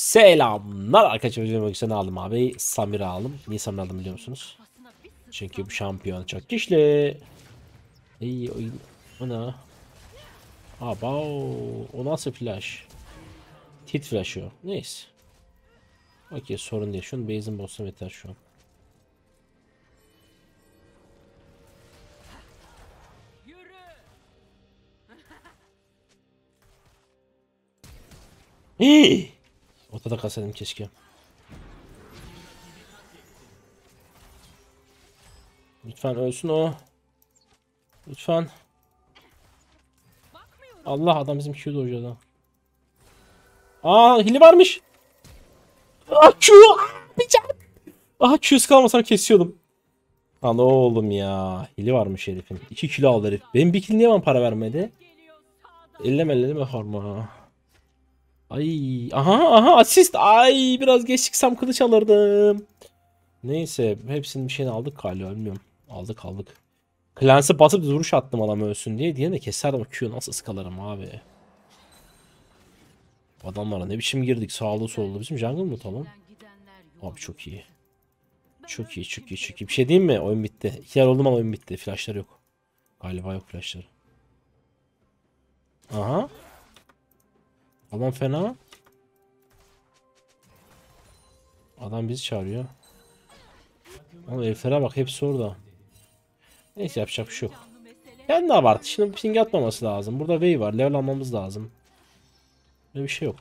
Selamlar arkadaşlar. Videomu aldım abi. Samir aldım. Niye Samir aldım biliyor musunuz? Çünkü bu şampiyon çok güçlü. İyi oyun. Ana. Aba o nasıl flash? Tit flash o. Neyse. Okey sorun değil. Şunun base'in boss'um yeter şu an. Hii! Ortada kasaydım keşke. Lütfen ölsün o. Lütfen. Allah adam bizim Q'da hocadan. Aa hili varmış. Ah Q. Bir can. Aha Q'su kalmasam kesiyordum. Lan oğlum ya. Hili varmış herifin. 2 kilo aldı herif. Benim bir kill niye bana para vermedi? Elleme harma. Ay aha asist. Ay biraz geç çıksam kılıç alırdım. Neyse hepsinin bir şeyini aldık galiba bilmiyorum. Aldık. Clans'e basıp vuruş attım adam ölsün diye. Diye de keserdim o Q'yu nasıl ıskalarım abi. Adamlara ne biçim girdik sağlı sollu. Bizim jungle mı tamam? Abi çok iyi. Çok iyi. Bir şey diyeyim mi? Oyun bitti. 2 yer oldu ama oyun bitti. Flashlar yok. Galiba yok flashları. Aha. Adam fena. Adam bizi çağırıyor. Ama heriflere bak hepsi orada. Neyse yapacak bir şey yok. Kendi abartı. Şimdi ping atmaması lazım. Burada wave var. Level almamız lazım. Böyle bir şey yok.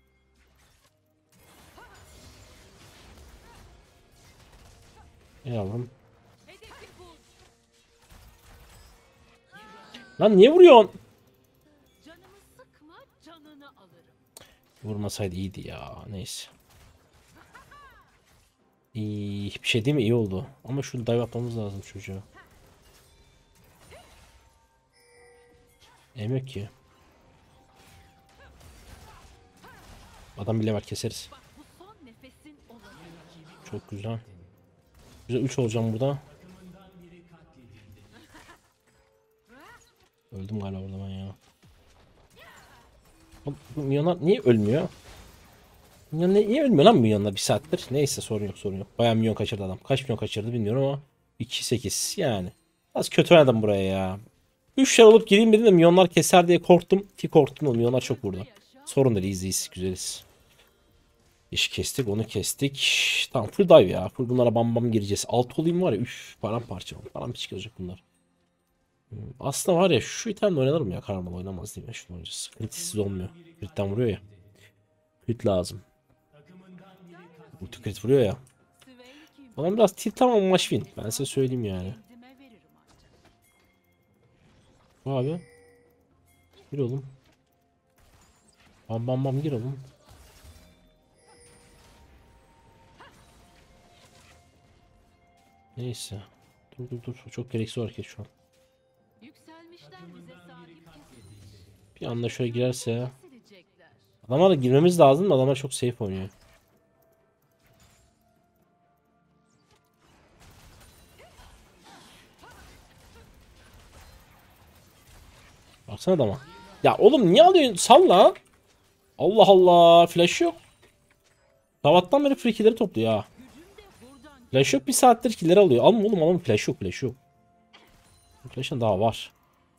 Yavrum. Lan niye vuruyorsun? Vurmasaydı iyiydi ya. Neyse. İyi, bir şey değil mi? İyi oldu. Ama şunu dive atmamız lazım çocuğa. Emek ki. Adam bile var keseriz. Çok güzel. Güzel 3 olacağım burada. Öldüm galiba orada ben ya. Bu milyonlar niye ölmüyor? Niye ölmüyor lan milyonlar bir saattir? Neyse sorun yok. Bayağı milyon kaçırdı adam. Kaç milyon kaçırdı bilmiyorum ama 2.8 yani. Az kötü oynadım buraya ya. 3 olup gireyim dedim de milyonlar keser diye korktum. Ki korktum da milyonlar çok vurdu. Sorun değil iyiyiz güzeliz. İş kestik onu kestik. Tamam full dive ya. Full bunlara bam gireceğiz. Alt olayım var ya üf paramparça. Paramparça olacak bunlar. Aslında var ya şu itemle oynanırım ya. Karamal oynamaz değil mi? Şunu oynayacağız. Kritsiz olmuyor. Crit'ten vuruyor ya. Crit lazım. Ulti crit vuruyor ya. Bana biraz tilt ama maç win. Ben size söyleyeyim yani. Bu abi. Gir oğlum. Bam gir oğlum. Neyse. Dur. Çok gereksiz hareket şu an. Bir anda şöyle girerse. Adamlara girmemiz lazım da adamlar çok safe oynuyor. Baksana adama. Ya oğlum niye alıyorsun? Salla. Allah Allah. Flash yok. Sabahtan beri free kill'leri topluyor ha. Flash yok bir saattir kill'leri alıyor. Alma oğlum alma flash yok. Flash'ın daha var.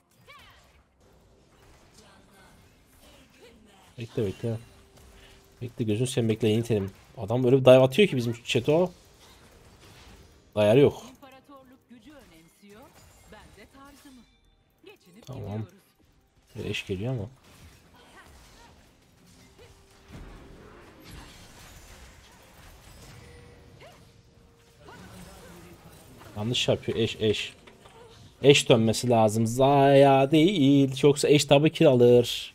Bekle. Bekle gözünü sen bekle yeni terim. Adam öyle bir dive atıyor ki bizim chat'o. Dayarı yok. Tamam. Eş geliyor ama. Yanlış yapıyor eş. Eş dönmesi lazım. Zaya değil. Yoksa eş tabii kill alır.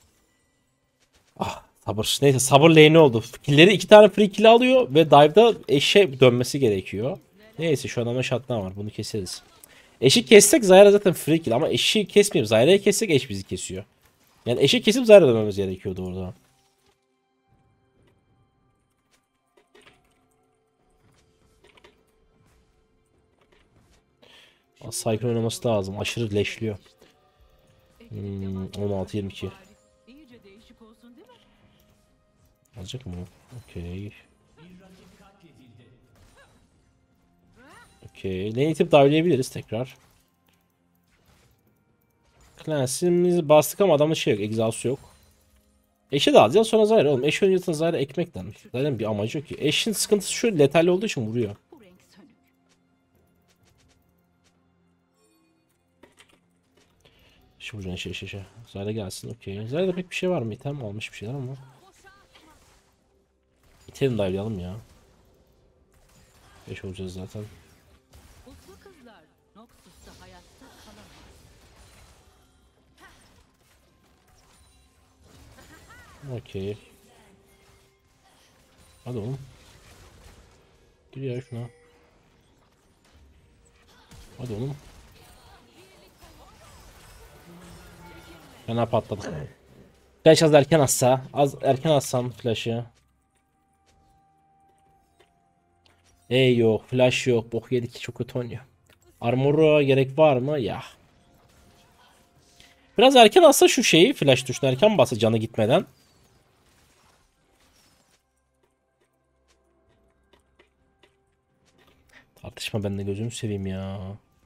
Ah sabır. Neyse sabır lane'i oldu. Killleri 2 tane free kill alıyor ve dive'da eşe dönmesi gerekiyor. Neyse şu adamda shutdown var. Bunu keseriz. Eşi kessek Zyra zaten free kill ama eşi kesmeyip Zyra'yı kessek eş bizi kesiyor. Yani eşi kesip Zyra dönmemiz gerekiyordu orada. Cyclone oynaması lazım. Aşırı leşliyor. 16-22. Alacak mı? Okey. Okey. Lane'i itip dive'leyebiliriz tekrar. Clans'imizi bastık ama adamın şey yok. Exhaust'u yok. Eşe de alacağız sonra Zyra oğlum. Eş oynayacağın Zyra ekmekten. Zaten bir amacı yok ki. Eşin sıkıntısı şu, letalli olduğu için vuruyor. Şu vuruyor şey. Zyra gelsin okey. Zyra'da pek bir şey var mı? İtem almış bir şeyler ama. İtelim dive'layalım ya. Eş olacağız zaten. Okey. Hadi oğlum. Gir ya şuna. Hadi oğlum. Fena patladık. Flash az erken atsa. Az erken atsam flash'ı. Yok. Flash yok. Bok yedik. Çok kötü oynuyor. Armor'a gerek var mı? Ya. Biraz erken atsa şu şeyi. Flash tuşuna erken bassa canı gitmeden. Tartışma bende gözünü seveyim ya.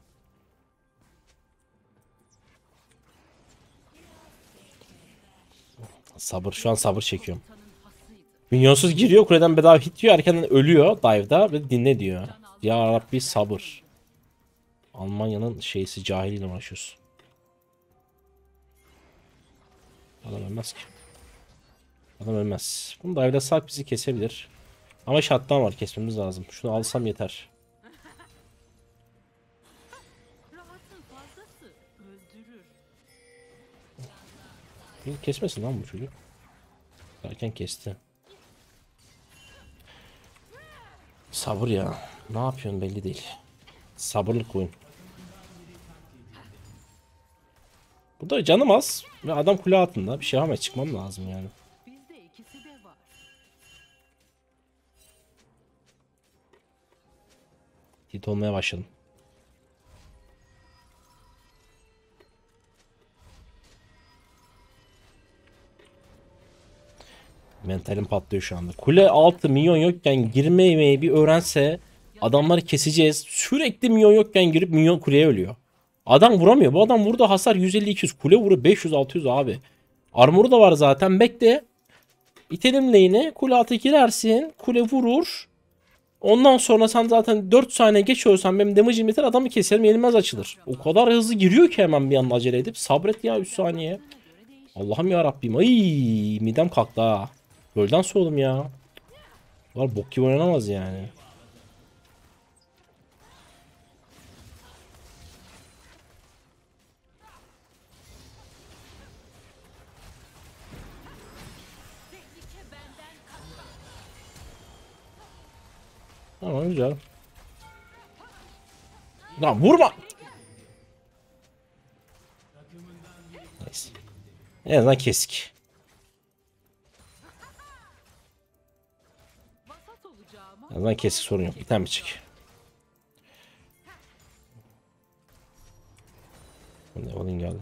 Sabır. Şu an sabır çekiyorum. Minyonsuz giriyor. Kuleden bedava hit diyor. Erkenden ölüyor dive'da ve dinle diyor. Ya Rabbi sabır. Almanya'nın şeysi cahiliyle uğraşıyoruz. Adam ölmez ki. Adam ölmez. Bunu dive'da sak bizi kesebilir. Ama shutdown var, kesmemiz lazım. Şunu alsam yeter. Kesmesin lan bu çocuk. Erken kesti. Sabır ya. Ne yapıyorsun belli değil. Sabırlık oyun. Burada canım az ve adam kule altında. Bir şey ama çıkmam lazım yani. Hit olmaya başladım. Mentalim patlıyor şu anda. Kule altı minyon yokken girmemeyi bir öğrense adamları keseceğiz. Sürekli minyon yokken girip minyon kuleye ölüyor. Adam vuramıyor. Bu adam vurdu hasar 150-200. Kule vuru 500-600 abi. Armoru da var zaten. Bekle. İtelim lane'e. Kule altı girersin. Kule vurur. Ondan sonra sen zaten 4 saniye geçiyorsan benim damage'im biter, adamı keserim, yenilmez açılır. O kadar hızlı giriyor ki hemen bir anda acele edip. Sabret ya 3 saniye. Allah'ım ya Rabbim. Ay midem kalktı ha. Gölden soğudum ya. Var bok gibi oynanamaz yani. Tamam güzel. Lan vurma. Neyse. En azından kesik. En azından kesik, sorun yok. İtem biçik. Ne olayım geldi.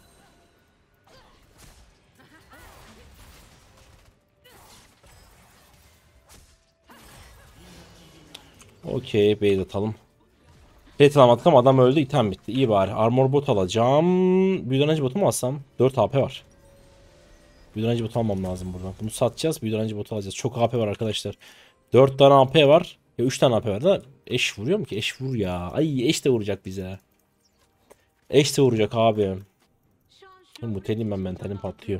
Okey, base atalım. Plate alamadık ama adam öldü, item bitti. İyi bari. Armor bot alacağım. Büyüdöneci botu mu alsam? 4 AP var. Büyüdöneci botu almam lazım buradan. Bunu satacağız. Büyüdöneci botu alacağız. Çok AP var arkadaşlar. 4 tane AP var. Ya 3 tane AP var da eş vuruyor mu ki? Eş vur ya. Ay eş de vuracak bize. Eş de vuracak abi. Muteliyim ben, mentalim patlıyor.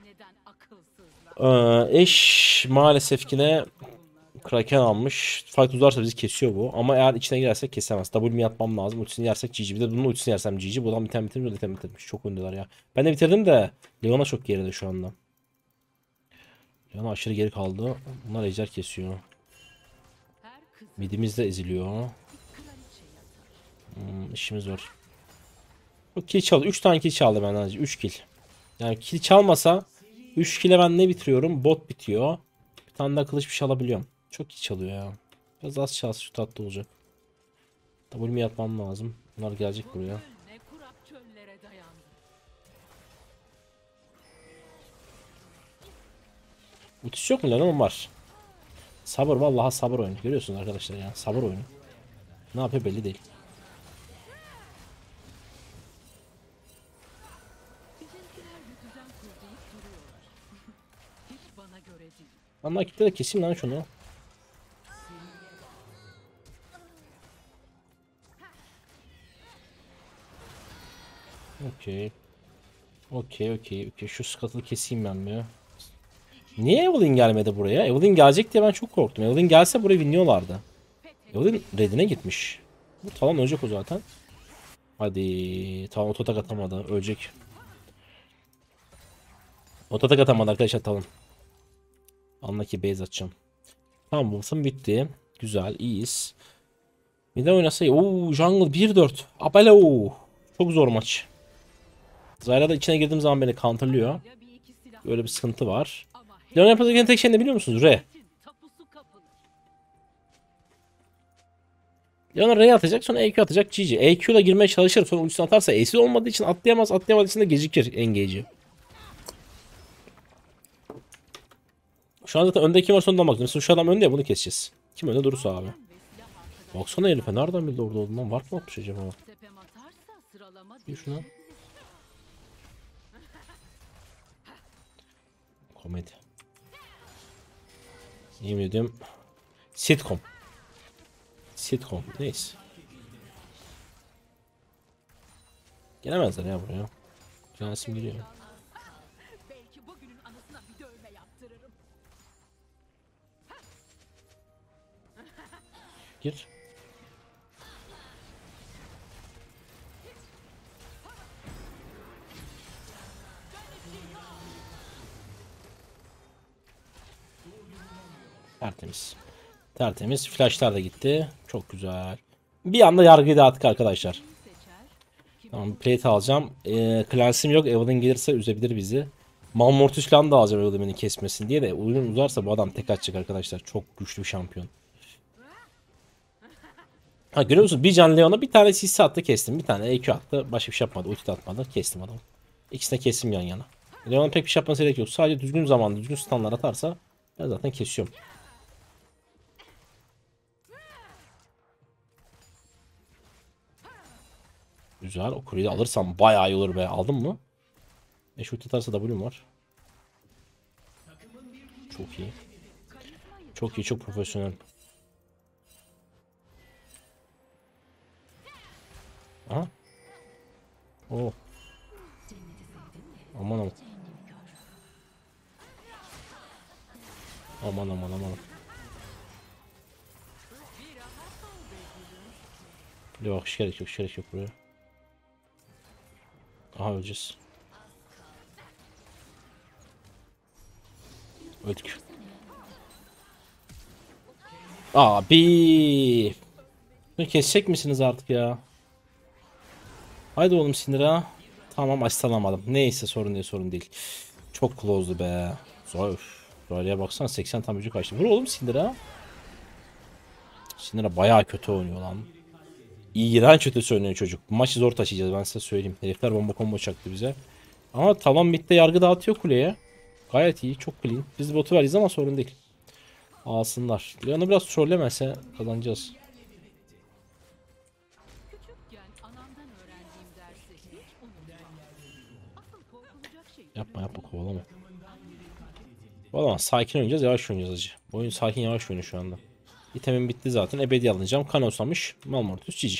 Eş maalesef yine Kraken almış. Fight uzarsa bizi kesiyor bu. Ama eğer içine girersek kesemez. W'mi yapmam lazım. Ultisini yersek GG. Bir de bunun ultisini yersem GG. Bu adam biten bitirmiş. Biten bitirmiş. Çok öndeler ya. Ben de bitirdim de Leona çok geride şu anda. Leona aşırı geri kaldı. Bunlar ejder kesiyor. Midimiz de eziliyor. İşimiz var. O kill çaldı. 3 tane kill çaldı benden. 3 kill. Yani kill çalmasa 3 kill'e ben ne bitiriyorum? Bot bitiyor. Bir tane daha kılıç bir şey alabiliyorum. Çok iyi çalıyor ya. Biraz az çalsa şu tatlı olacak. W'mi yapmam lazım. Bunlar gelecek buraya. Ultisi yok mu lan? Var. Sabır, vallahi sabır oyunu. Görüyorsunuz arkadaşlar ya. Sabır oyunu. Ne yapıyor belli değil. Ama kitle de keseyim lan şunu. Okey. Okey. Şu Scuttle'ı keseyim ben bir. Niye Evelynn gelmedi buraya? Evelynn gelecek diye ben çok korktum. Evelynn gelse burayı winliyorlardı. Evelynn redine gitmiş. Bu Talon ölecek o zaten. Hadi. Talon ototak atamadı. Ölecek. Ototak atamadı arkadaşlar Talon. Anla ki base atacağım. Tamam, bu bitti. Güzel, iyiyiz. Bir de oynasa iyi. Oo, jungle 1-4. Abelo. Çok zor maç. Zyra da içine girdiğim zaman beni counterlıyor. Böyle bir sıkıntı var. Leon yapabileceğin tek şey ne biliyor musunuz? R. Leon R'ye atacak, sonra EQ atacak, GG. EQ ile girmeye çalışır, sonra ultisini atarsa E'si olmadığı için atlayamaz. Atlayamadığı için de gecikir engage'i. Şu an zaten önde kim var sonundan baktım. Mesela şu adam önde ya, bunu keseceğiz. Kim önde durursa abi. Baksana herife, nereden bildi orada olduğundan, var mı atmış acaba? Bir şuna. Komedi. Yemin ediyorum. Sitcom. Sitcom. Neyse. Gelemezler ya buraya. Gelsin giriyor. Gir. Tertemiz. Tertemiz. Flashlar da gitti. Çok güzel. Bir anda yargıyı dağıttık arkadaşlar. Tamam, plate alacağım. Clans'im yok. Evelynn gelirse üzebilir bizi. Malmortius falan da alacağım Evelynn beni kesmesin diye de. Oyun uzarsa bu adam tek atacak arkadaşlar. Çok güçlü bir şampiyon. Ha, görüyor musun? Bir can Leon'a bir tane CC attı, kestim. Bir tane EQ attı. Başka bir şey yapmadı. Ulti atmadı. Kestim adamı. İkisini de kestim yan yana. Leon'un pek bir şey yapması gerek yok. Sadece düzgün zamanda düzgün stunlar atarsa ben zaten kesiyorum. Güzel. O kuleyi alırsam bayağı iyi olur be. Aldın mı? Ulti atarsa W'm var. Çok iyi. Çok iyi. Çok profesyonel. Aha. Oo. Aman aman. Aman. Yok, hiç gerek yok buraya. Aha, öleceğiz. Öldük. Abi. Bunu kesecek misiniz artık ya? Haydi oğlum Syndra. Tamam, aslanamadım. Neyse, sorun değil. Çok close'du be. Zor. Zorya'ya baksana, 80 tam gücü kaçtı. Vur oğlum Syndra. Syndra bayağı kötü oynuyor lan. İğrenç kötü oynuyor çocuk. Bu maçı zor taşıyacağız, ben size söyleyeyim. Herifler bomba combo çaktı bize. Ama Talon midde yargı dağıtıyor kuleye. Gayet iyi, çok clean. Biz botu veririz ama sorun değil. Alsınlar. Leon'u biraz trollemese kazanacağız. Yapma kovalama. Kovalama, sakin oynayacağız, yavaş oynayacağız acı. Oyun sakin, yavaş oynuyor şu anda. İtemim bitti zaten, ebedi alınacağım. Kan olsamış Malmortius GG.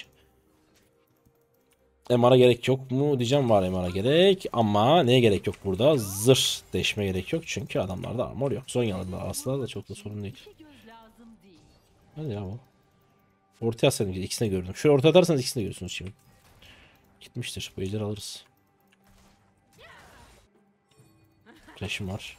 MR'a gerek yok mu diyeceğim, var MR'a gerek ama neye gerek yok burada? Zırh deşme gerek yok çünkü adamlarda armor yok. Zonyalılar aslında da çok da sorun değil. Hadi ya bu. Ortaya atsaydım, ikisini gördüm. Şöyle ortaya atarsanız ikisini de görürsünüz şimdi. Gitmiştir. Bu ejderi alırız. Flash'ım var.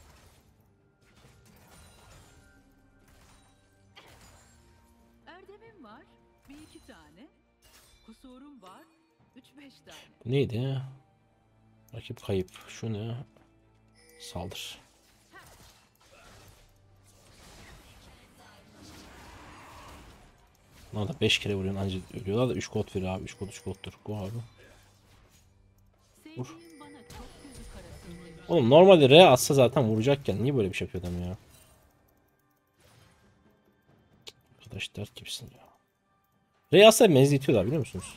Erdemim var. Bir iki tane. Kusurum var. 3-5 tane. Bu neydi ya? Rakip kayıp. Şu ne? Saldır. Buna da 5 kere vuruyorsun anca ölüyorlar da 3 kod veriyor abi. 3 koddur. Go abi. Vur. Oğlum normalde R atsa zaten vuracakken niye böyle bir şey yapıyor adam ya? Arkadaş dert gibisin ya. Reyas'a menzitiyorlar biliyor musunuz?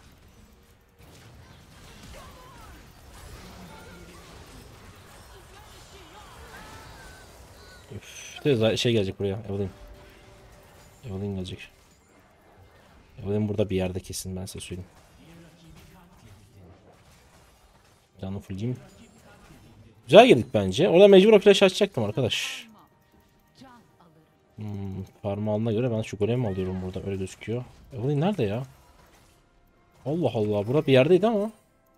Üf, de şey gelecek buraya. Evelyn. Evelyn gelecek. Evelyn burada bir yerde kesin ben size söyleyeyim. Canı fullleyeyim. Güzel girdik bence. Orada mecbur o flash açacaktım arkadaş. Farm alına göre ben şu golemi alıyorum burada. Öyle gözüküyor. Evelyn nerede ya? Allah Allah. Burada bir yerdeydi ama.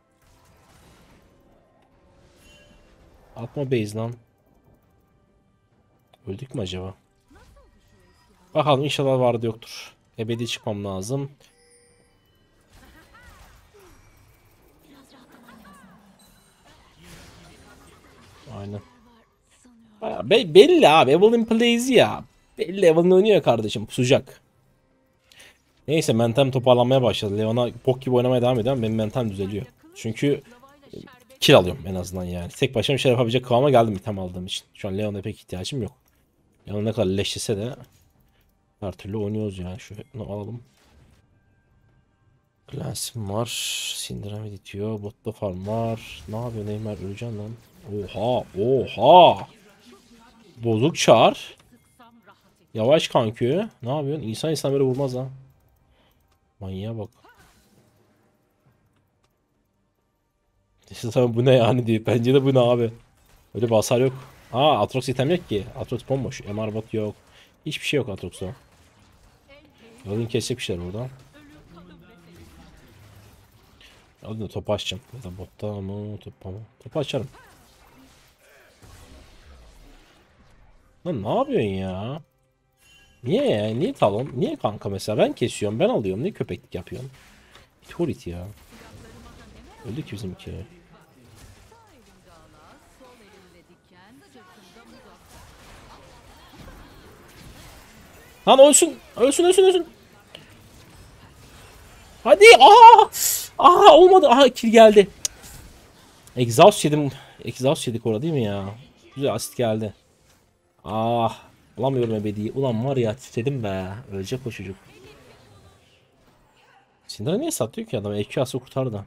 Atma base lan. Öldük mü acaba? Bakalım inşallah vardı yoktur. Ebedi çıkmam lazım. Aynen. Belli abi. Evelyn plays ya. Belli Evelyn oynuyor kardeşim. Pusacak. Neyse mentem toparlanmaya başladı. Leon'a bok gibi oynamaya devam ediyor ama benim mentem düzeliyor. Çünkü kill alıyorum en azından yani. Tek başıma bir şey yapabilecek kıvama geldim item aldığım için. Şu an Leon'a pek ihtiyacım yok. Leon ne kadar leşlese de her türlü oynuyoruz yani. Şunu alalım. Glans'im var. Syndrome bitiyor. Botta farm var. Ne yapıyor Neymar? Öleceğim lan. Oha. Oha. Bozuk çağır. Yavaş kankü. Ne yapıyorsun? İnsan böyle vurmaz ha. Manyağa bak. İşte tabii bu ne yani diye. Bence de bu ne abi. Öyle bir hasar yok. Aa Atrox item yok ki. Atrox bomboş. MR bot yok. Hiçbir şey yok Atrox'ta. Yolun kesecek bir şeyler burada. Hadi topu açacağım. Ya da botta mı topa mı? Topu açarım. Lan ne yapıyorsun ya? Niye ya? Niye talon? Niye kanka mesela? Ben kesiyorum. Ben alıyorum. Niye köpeklik yapıyorsun? Turit ya. Öldü ki bizimki. Lan ölsün. Ölsün ölsün ölsün. Hadi. Aa! Aa olmadı. Aha kill geldi. Exhaust yedim. Exhaust yedik orada değil mi ya? Güzel asit geldi. Ah. Bulamıyorum ebediyi. Ulan var ya titredim be. Ölecek o çocuk. Syndra niye satıyor ki adam? EQ'sı kurtardı.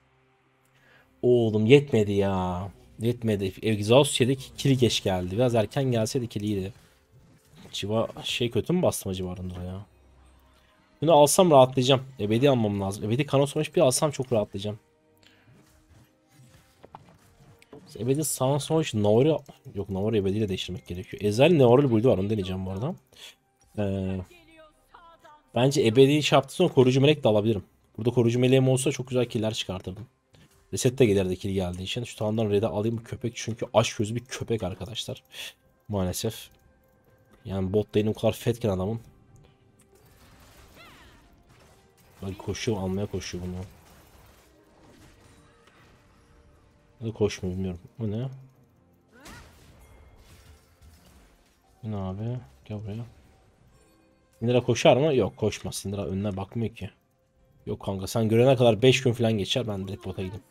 Oğlum yetmedi ya. Yetmedi. Exhaust yedik. Kill geç geldi. Biraz erken gelseydi kill iyiydi. Civa şey kötü mü bastım civarında ya? Bunu alsam rahatlayacağım. Ebedi almam lazım. Ebedi Kanosonuç bir alsam çok rahatlayacağım. Ebedi Kanosonuç Naori yok Naori ebediyle değiştirmek gerekiyor. Ezel Naori build'i var onu deneyeceğim bu arada. Ee, bence ebedi şey yaptığı sonra koruyucu melek de alabilirim. Burada koruyucu meleğim olsa çok güzel killer çıkartırdım. Reset de gelirdi kill geldiği için. Şu tavandan red'e alayım bu köpek çünkü aşk gözü bir köpek arkadaşlar. Maalesef. Yani bot lane'im kadar fetken adamın. Bak koşuyor almaya koşuyor bunu. Ya da koşmuyor bilmiyorum. Bu ne? Bu ne abi? Gel buraya. Syndra koşar mı? Yok koşmaz. Syndra önüne bakmıyor ki. Yok kanka sen görene kadar 5 gün falan geçer ben direkt bota gideyim.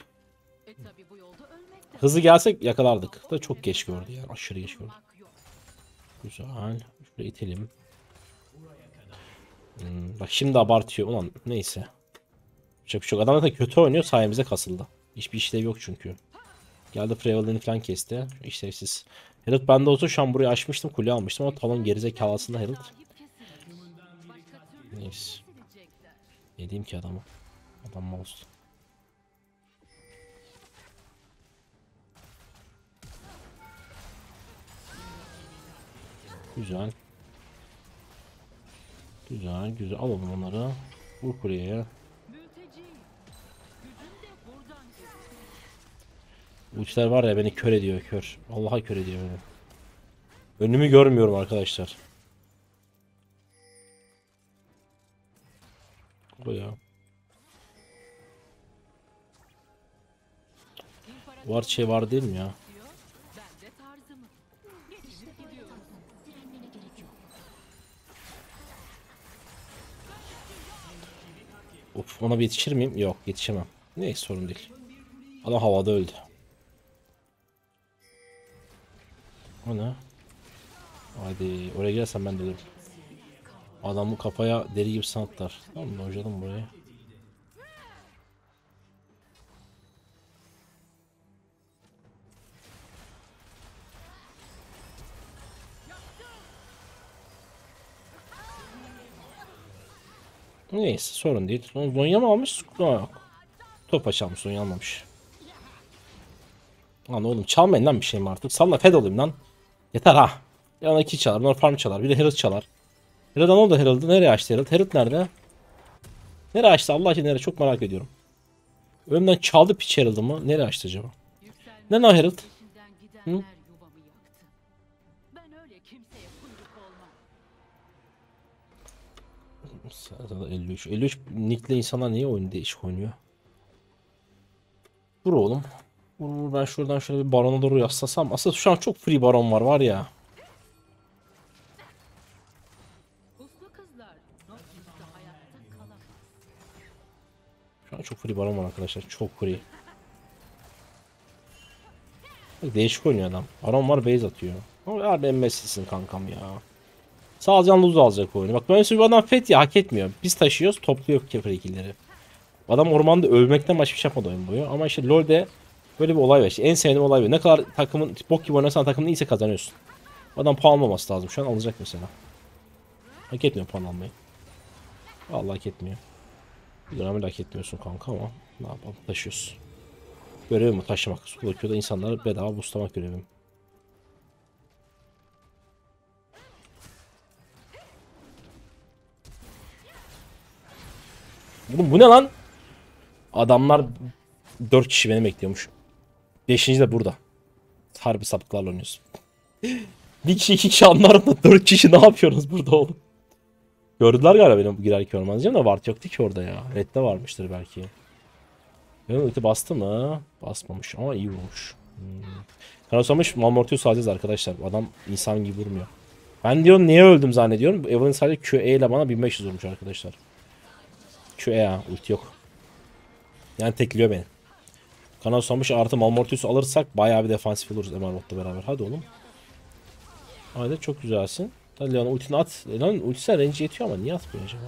Hızlı gelsek yakalardık. Da çok geç gördü yani aşırı geç gördü. Güzel. Şuraya itelim. Bak şimdi abartıyor. Ulan neyse. Çok adam da kötü oynuyor sayemizde kasıldı. Hiçbir işlev yok çünkü. Geldi Prevalent'ini falan kesti. İşlevsiz. Herald bende olsa şu an burayı açmıştım. Kule almıştım ama talon gerizekalısında Herald. Neyse. Ne diyeyim ki adama. Adam mouse. Güzel. Güzel güzel. Alalım onları. Vur kuleye. Bu uçlar var ya beni kör ediyor kör. Allah'a kör ediyor beni. Önümü görmüyorum arkadaşlar. Bu ya. Var şey var değil mi ya? Of ona bir yetişir miyim? Yok yetişemem. Neyse sorun değil. Adam havada öldü. O ne? Hadi oraya girersem ben de ölürüm. Adamı kafaya deli gibi sanatlar. Tamam mı? Hocadım buraya. Neyse sorun değil. Zonya mı almış? Yok. Topa çalmış, Zonya almamış. Lan oğlum çalmayın lan bir şey mi artık? Salla fed olayım lan. Yeter ha. Yana 2 çalar, bunlar farm çalar. Bir de Herald çalar. Herald'a ne oldu Herald'ı? Nereye açtı Herald? Herald nerede? Nereye açtı? Allah için nereye? Çok merak ediyorum. Önümden çaldı piç Herald'ı mı? Nereye açtı acaba? Ne lan Herald? Peşinden Hı? gidenler yuvamı yaktı. Ben öyle kimseye kuyruk olmam. Zaten 53. 53 nickle insanlar niye oyunu değişik oynuyor? Vur oğlum. Vur, ben şuradan şöyle bir barona doğru yaslasam. Aslında şu an çok free baron var ya. Uslu kızlar Nottingham'da hayatta kalamaz. Şu an çok free baron var arkadaşlar. Çok free. Bak, değişik oynuyor adam. Baron var base atıyor. Ama ya ben Messi'sin kankam ya. Sağlacan lose alacak oyunu. Bak böyle bir adam fet ya hak etmiyor. Biz taşıyoruz topluyor free kill'leri. Adam ormanda ölmekten başka bir şey yapmadı oyun boyu. Ama işte LoL'de böyle bir olay var. İşte en sevdiğim olay bu. Ne kadar takımın bok gibi oynarsan takımın iyiyse kazanıyorsun. Adam puan almaması lazım. Şu an alacak mesela. Hak etmiyor puan almayı. Vallahi hak etmiyor. Bir dönemde hak etmiyorsun kanka ama ne yapalım taşıyoruz. Görevim bu taşımak. Solokya'da insanları bedava boostlamak görevim. Bu ne lan? Adamlar 4 kişi beni bekliyormuş. 5. de burada. Harbi sapıklarla oynuyoruz. Bir kişi 2 kişi anlarım da 4 kişi ne yapıyorsunuz burada oğlum? Gördüler galiba benim bu girerken orman diyeceğim de Ward yoktu ki orada ya. Red'de varmıştır belki. Benim ulti bastı mı? Basmamış ama iyi vurmuş. Karasamış Malmortius alacağız arkadaşlar. Adam insan gibi vurmuyor. Ben diyorum niye öldüm zannediyorum. Evelyn sadece QE ile bana 1500 vurmuş arkadaşlar. QE ya ulti yok. Yani tekliyor beni. Kanal susamış artı Malmortius alırsak bayağı bir defansif oluruz Emerald'la beraber. Hadi oğlum. Haydi çok güzelsin. Hadi Leon ultini at. Leon ultisine range yetiyor ama niye atmıyor acaba?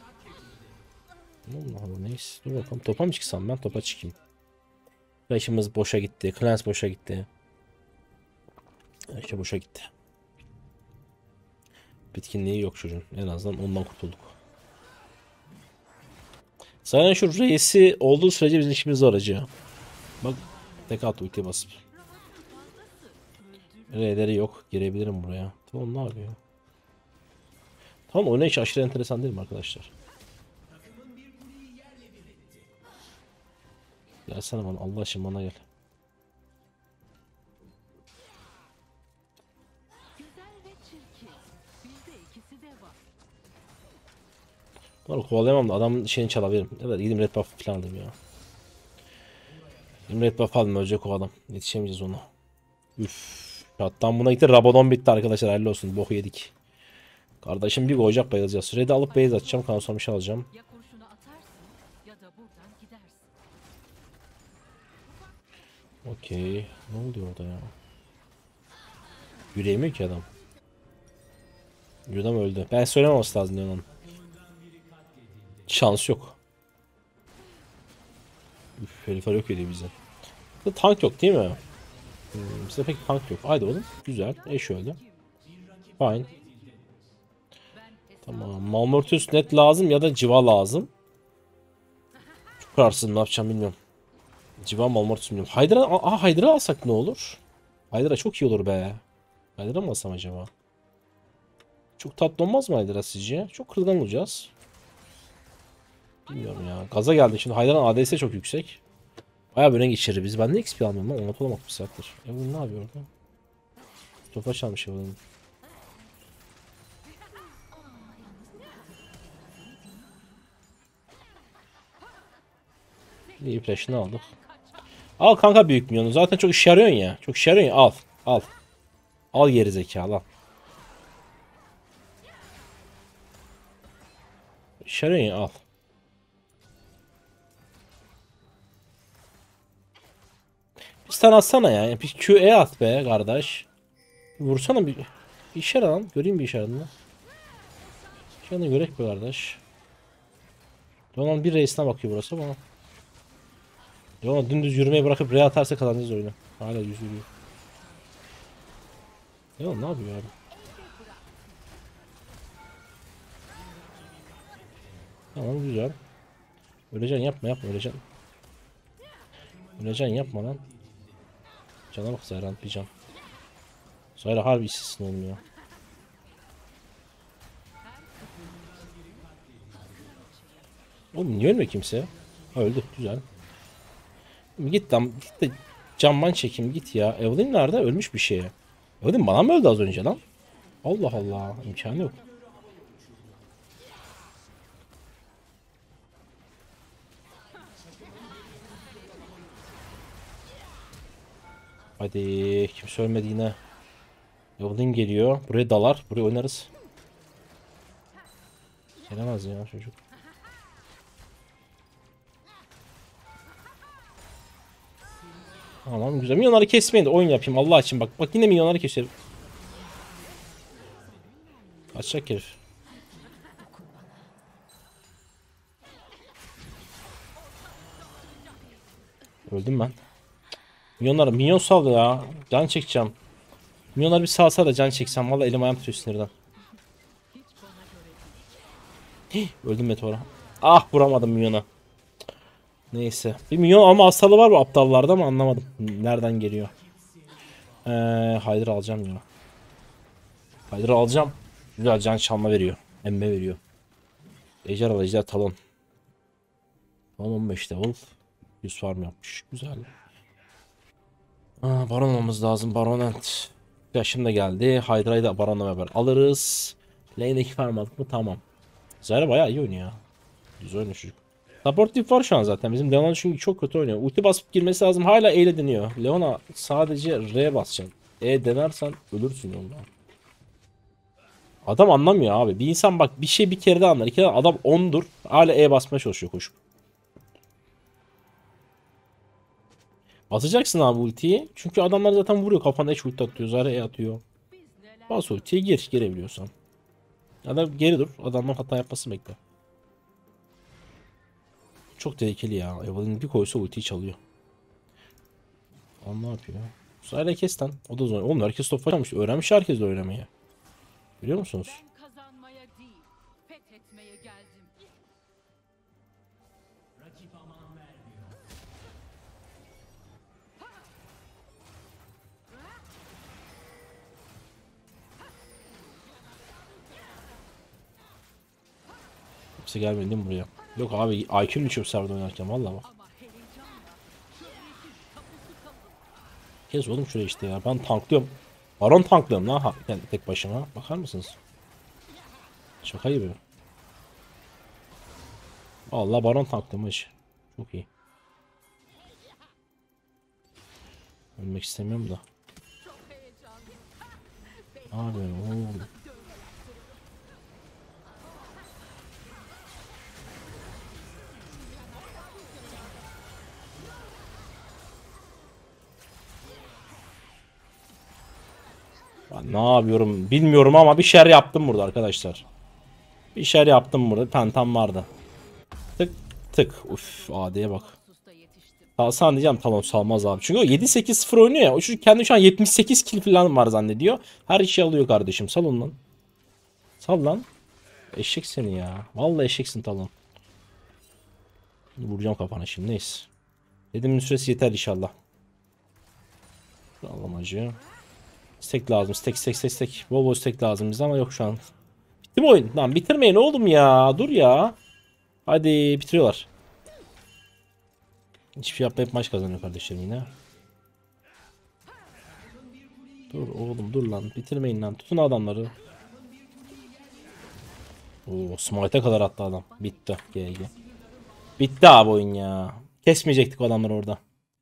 Allah Allah neyse. Dur bakalım topa mı çıksam ben topa çıkayım. Flash'ımız boşa gitti. Clans boşa gitti. İşte boşa gitti. Bitkinliği yok çocuğun. En azından ondan kurtulduk. Zaten şu reisi olduğu sürece bizim işimiz zor acı. Bak tek at ultiye basıp. R'leri yok. Girebilirim buraya. Tamam ne yapıyor? Tamam oynayış aşırı enteresan değil mi arkadaşlar? Gelsene bana Allah aşkına bana gel. Güzel ve çirkin. Bizde ikisi de var. Doğru kovalayamam da adamın şeyini çalabilirim. Evet gideyim red buff falan alayım ya. Gideyim red buff alayım ölecek o adam. Yetişemeyeceğiz ona. Üff. Hatta buna gitti Rabadon bitti arkadaşlar hayırlı olsun. Boku yedik. Kardeşim bir koyacak bayılacağız. Red'i alıp base atacağım. Kansuamış alacağım. Ya kurşunu atarsın ya da buradan gidersin. Okey. Ne oluyor orada ya? Yürüyemiyor ki adam. Yürüdüm öldü. Ben söylememesi lazım diyor onun. Şans yok. Üf, herifler yok ediyor bize. Burada tank yok değil mi? Bizde pek tank yok. Haydi oğlum. Güzel. Eş öldü. Fine. Tamam. Malmortius net lazım ya da civa lazım. Çok kararsızım ne yapacağım bilmiyorum. Civa Malmortius bilmiyorum. Hydra alsak ne olur? Hydra çok iyi olur be. Hydra mı alsam acaba? Çok tatlı olmaz mı Hydra sizce? Çok kırılgan olacağız. Bilmiyorum ya. Gaza geldi. Şimdi Hydra'nın ADS çok yüksek. Bayağı bir renk içerir biz. Ben de XP almıyorum lan. Ona olmak bir saattir. Evelyn ne yapıyor orada? Topa çalmış Evelyn. İyi flash'ını aldık. Al kanka büyük milyonu. Zaten çok işe yarıyorsun ya. Çok işe yarıyorsun ya. Al. Al. Al geri zekalı al. İşe yarıyorsun ya al. Bir tane atsana ya. Bir QE at be kardeş. Vursana bir. İşe yarar lan. Göreyim bir işe yaradığını. Canı görek be kardeş. Leona'nın bir reisine bakıyor burası ama. Leona dümdüz yürümeyi bırakıp R atarsa kazanacağız oyunu. Hala yüz yürüyor. Leona ne yapıyor abi? Tamam güzel. Öleceksin yapma öleceksin. Öleceksin yapma lan. Cana bak Zayran bir can. Zayra harbi işsizsin oğlum ya. Oğlum niye ölmüyor kimse? Ha, öldü güzel. Git lan git de camdan çekeyim git ya. Evelyn nerede? Ölmüş bir şeye. Evelyn bana mı öldü az önce lan? Allah Allah imkanı yok. Hadi kimse ölmedi yine. Evelyn geliyor. Buraya dalar. Buraya oynarız. Gelemez ya çocuk. Tamam güzel. Milyonları kesmeyin de oyun yapayım Allah için bak. Bak yine milyonları keserim. Kaçacak herif. Öldüm ben. Milyonlar minyon sal ya. Can çekeceğim. Milyonlar bir salsa da can çeksem. Valla elim ayağım tutuyor sinirden. Öldüm meteora. Ah vuramadım milyona. Neyse. Bir milyon ama hastalığı var bu aptallarda ama anlamadım. Nereden geliyor? Hydra alacağım ya. Hydra alacağım. Güzel can çalma veriyor. Emme veriyor. Ejder ejder talon. Talon 15 level. 100 farm yapmış. Güzel. Baron olmamız lazım. Baronent. Yaşım da geldi. Hydra'yı da Baron'la beraber alırız. Lane'deki farm aldık mı? Tamam. Zyra bayağı iyi oynuyor ya. Güzel oynuyor çocuk. Support tip var şu an zaten. Bizim Leona çünkü çok kötü oynuyor. Ulti basıp girmesi lazım. Hala E ile deniyor. Leona sadece R basacaksın. E denersen ölürsün yolda. Adam anlamıyor abi. Bir insan bak bir şey bir kere de anlar. İki kere adam 10'dur. Hala E basmaya çalışıyor koşup. Basacaksın abi ultiyi. Çünkü adamlar zaten vuruyor. Kafana hiç ulti atıyor. Zara E atıyor. Bas ultiye gir. Girebiliyorsan. Ya da geri dur. Adamlar hata yapmasını bekle. Çok tehlikeli ya. Evelyn bir koysa ultiyi çalıyor. Ama ne yapıyor? Zara kes lan. O da zor. Oğlum herkes top oynamış. Öğrenmiş herkes de oynamayı. Biliyor musunuz? Ben kazanmaya değil, fethetmeye geldim. Kimse gelmedi değil mi buraya? Yok abi IQ'm düşüyor serverda oynarken valla bak. Ama heyecanla şöhretin tapusu kapı. Kes oğlum şuraya işte ya. Ben tanklıyorum. Baron tanklıyorum lan yani tek başıma. Bakar mısınız? Şaka gibi. Allah baron tanklamış. Çok iyi. Ölmek istemiyorum da. Çok heyecanlı. Abi oğlum. Ben ne yapıyorum bilmiyorum ama bir şeyler yaptım burada arkadaşlar. Bir şeyler yaptım burada. Pentam vardı. Tık tık. Uf AD'ye bak. Susta yetiştim. Salsan diyeceğim tamam salmaz abi. Çünkü o 7-8-0 oynuyor ya. O çocuk kendi şu an 78 kill falan var zannediyor. Her işi alıyor kardeşim. Sal onu lan. Sal lan. Eşek seni ya. Vallahi eşeksin talon. Vuracağım kafana şimdi neyse. Dediğimin süresi yeter inşallah. Allah'ım acı. Stack lazım. Stack. Bol bol stack lazım bize ama yok şu an. Bitti mi oyun? Lan bitirmeyin oğlum ya. Dur ya. Hadi bitiriyorlar. Hiçbir şey yapmayıp maç kazanıyor kardeşlerim yine. Dur oğlum dur lan. Bitirmeyin lan. Tutun adamları. Oo smite'e kadar attı adam. Bitti. GG. Bitti abi oyun ya. Kesmeyecektik adamları orada.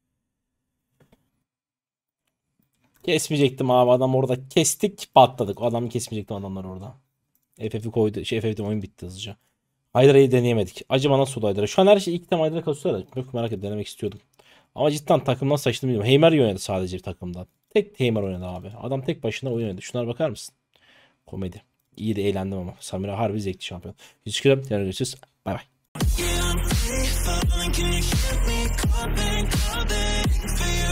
Kesmeyecektim abi adam orada. Kestik patladık. O adamı kesmeyecektim adamlar orada. FF'i koydu. FF'de oyun bitti hızlıca. Hydra'yı deneyemedik. Acaba nasıl oldu Hydra? Şu an her şey ilk tema Hydra kasıyor da. Çok merak ettim. Denemek istiyordum. Ama cidden takım nasıl açtım bilmiyorum. Heimer oynadı sadece bir takımda. Tek Heimer oynadı abi. Adam tek başına oynadı. Şunlara bakar mısın? Komedi. İyi de eğlendim ama. Samira harbi zevkli şampiyon. Teşekkür ederim. Görüşürüz. Bay bay. Yeah, I'm free falling. Can you hear me calling, calling for you?